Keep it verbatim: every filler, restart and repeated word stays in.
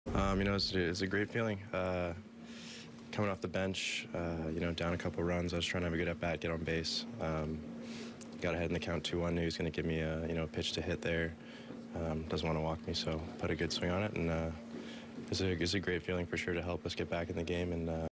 Um, you know, it's, it's a great feeling. Uh, coming off the bench, uh, you know, down a couple runs, I was trying to have a good at-bat, get on base. Um, got ahead in the count two one, knew he was going to give me a, you know, a pitch to hit there. Um, doesn't want to walk me, so put a good swing on it, and uh, it's, a, it's a great feeling for sure to help us get back in the game. And uh,